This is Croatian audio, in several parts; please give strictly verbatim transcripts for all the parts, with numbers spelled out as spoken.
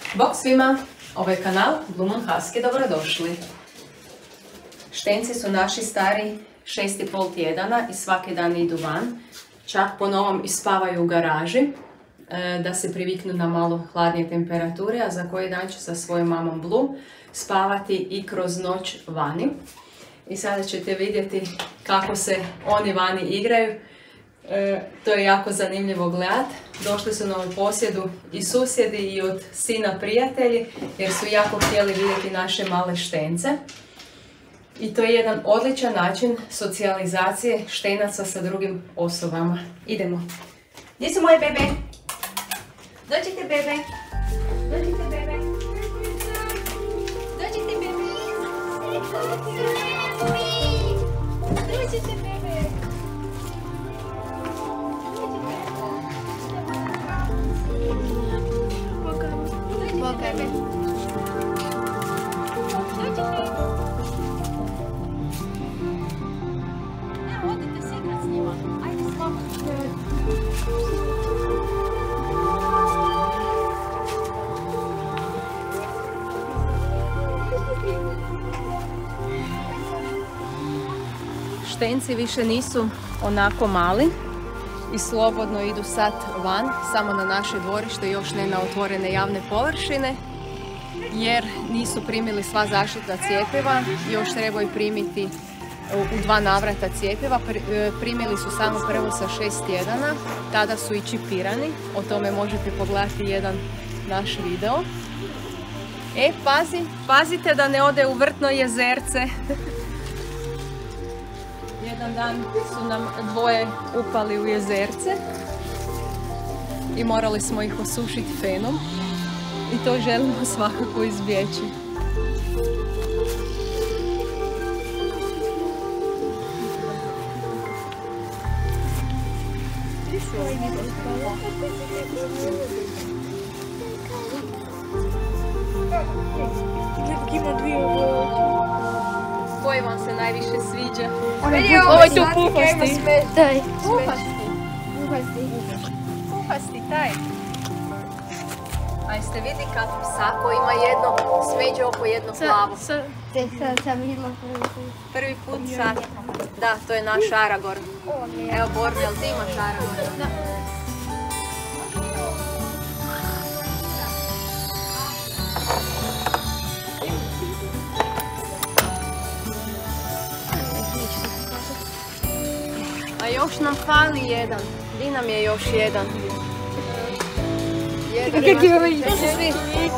Bog svima, ovo je kanal Blue Moon Husky, dobrodošli. Štenci su naši stari šest i pol tjedana i svaki dan idu van. Čak po novom ispavaju u garaži da se priviknu na malo hladnije temperature, a za koji dan će sa svojom mamom Blue spavati i kroz noć vani. I sada ćete vidjeti kako se oni vani igraju. E, to je jako zanimljivo gledati. Došli su na ovu posjedu i susjedi i od sina prijatelji jer su jako htjeli vidjeti naše male štence. I to je jedan odličan način socijalizacije štenaca sa drugim osobama. Idemo. Gdje su moje bebe? Dođite bebe. Dođite bebe. Dođite bebe. Dođite bebe. Boga me. Ne, odite se igrat s njima. Ajde slobodno. Štenci više nisu onako mali i slobodno idu sad van, samo na naše dvorište, još ne na otvorene javne površine, jer nisu primili sva zaštitna cjepiva, još trebaju primiti u dva navrata cjepiva. Primili su samo prvo sa šest tjedana, tada su i čipirani, o tome možete pogledati jedan naš video. E, pazi, pazite da ne ode u vrtno jezerce. Jedan dan su nam dvoje upali u jezerce i morali smo ih osušiti fenom i to želimo svakako izbjeći. Koji vam se najviše sviđa? Ovo je tu puhasti. Daj. Puhasti. Puhasti. Puhasti, taj. A jeste vidi kad Sako ima jedno smeđe oko jedno plavo? Sad sam vidjela prvi put. Prvi put sad. Da, to je naš Aragorn. Evo Borne, jel ti imaš Aragorn? Da. A još nam fali jedan. Gdje nam je još jedan? Jedan. Kako ti ovo ide? To su svi.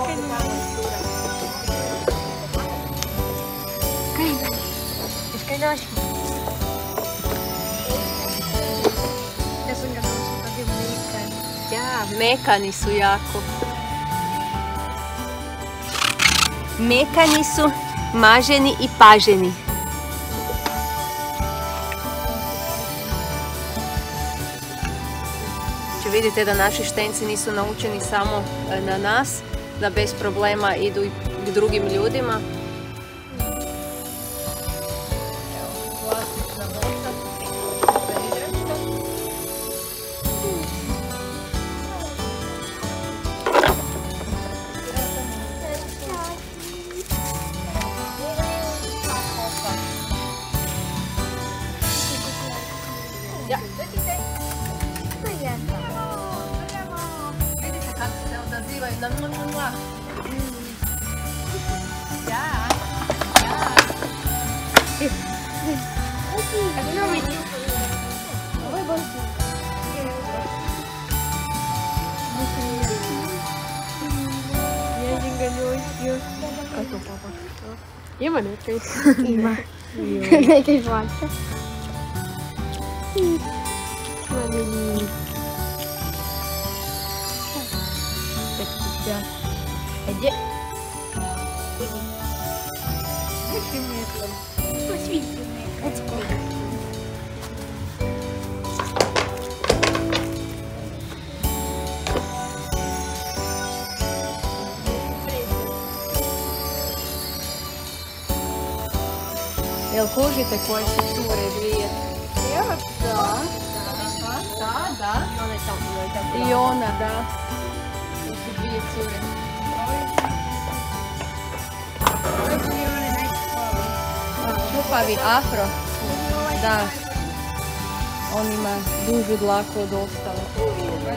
Kaj došli? Ja sam ga došla tako mekani. Ja, mekani su jako. Mekani su, maženi i paženi. Vidite da naši štenci nisu naučeni samo na nas, da bez problema idu i k drugim ljudima. Na mua mua. Ja. Ja. Kako nam je? Ovo je bolje. Ježim ga njoj. Kako papa? Ima nekaj. Ima. Nekaj žvača. Mali. Gdje? Gdje mi je to? Pa svi su mi. Jel kužite koje su cure dvije? Evo da. Da, da. I ona je tamo. I ona, da. To su dvije cure. Krvavi afro. Da. On ima dužu dlaku od ostalo.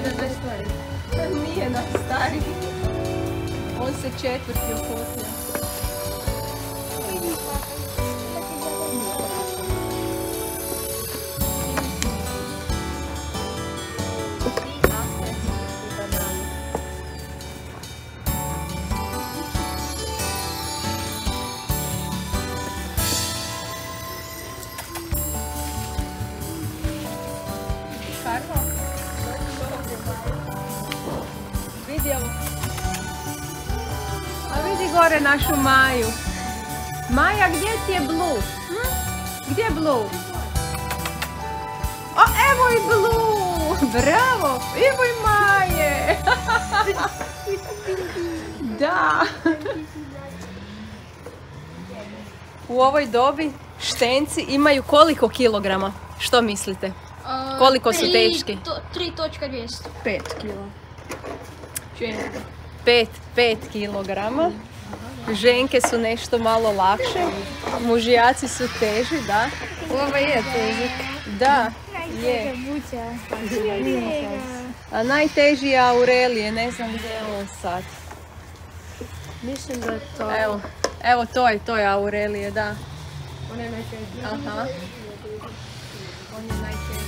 Nije naš stari. On se četvrti okotio. A vidi gore našu Maju. Maja, gdje ti je Blue? Hm? Gdje je Blue? O, evo i Blue! Bravo! Evo i Maje! Da! U ovoj dobi štenci imaju koliko kilograma? Što mislite? Koliko su teški? tri točka dvjesto. pet kilo. pet, pet kilograma. Ženke su nešto malo lakše. Mužijaci su teži, da. Ovo je težak. Da, je. A najteži je Aurelije, ne znam gdje je on sad. Mislim da je to. Evo, evo to je, to je Aurelije, da. On je najteži. Aha. On je najteži.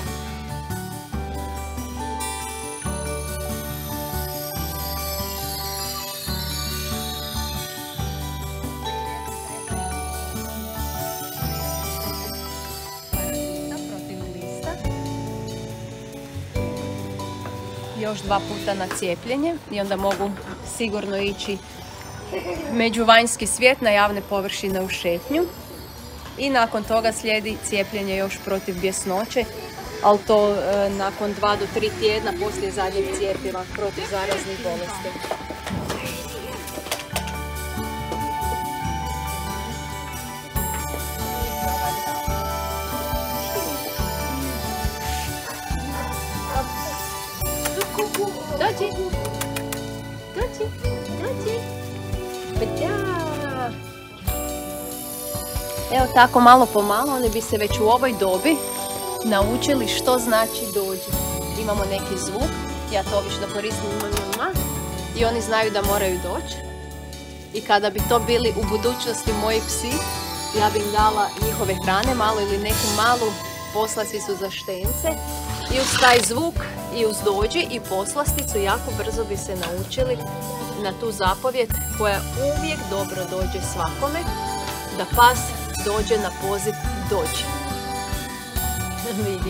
Još dva puta na cijepljenje i onda mogu sigurno ići među vanjski svijet na javne površine u šetnju. I nakon toga slijedi cijepljenje još protiv bjesnoće, ali to e, nakon dva do tri tjedna poslije zadnjeg cjepiva protiv zaraznih bolesti. Dođi! Dođi! Dođi! Da! Evo tako malo po malo, oni bi se već u ovoj dobi naučili što znači dođi. Imamo neki zvuk, ja to obično koristim mama, i oni znaju da moraju doći. I kada bi to bili u budućnosti moji psi, ja bi im dala njihove hrane malo ili neku malu poslasticu za štence. I uz taj zvuk i uz dođi i poslasticu jako brzo bi se naučili na tu zapovjed koja uvijek dobro dođe svakome, da pas dođe na poziv dođi. Vidi.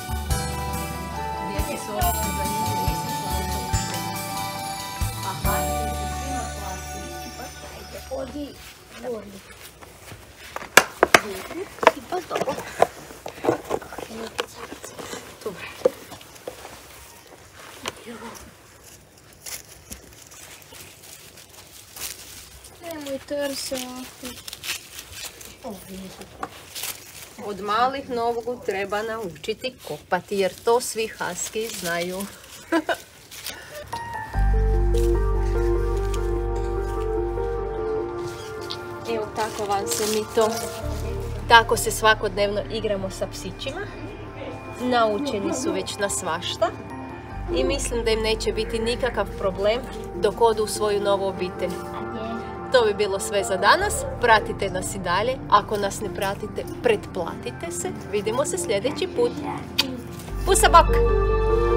Djeci su obično za njih nisam koliko aha, svima plasti. Odi gornji. I pa to. Nemoj trse. Od malih nogu treba naučiti kopati, jer to svi husky znaju. Evo tako vam se mi to, tako se svakodnevno igramo sa psićima. Naučeni su već na svašta i mislim da im neće biti nikakav problem dok odu u svoju novu obitelj. To bi bilo sve za danas. Pratite nas i dalje. Ako nas ne pratite, pretplatite se. Vidimo se sljedeći put. Pusa bok!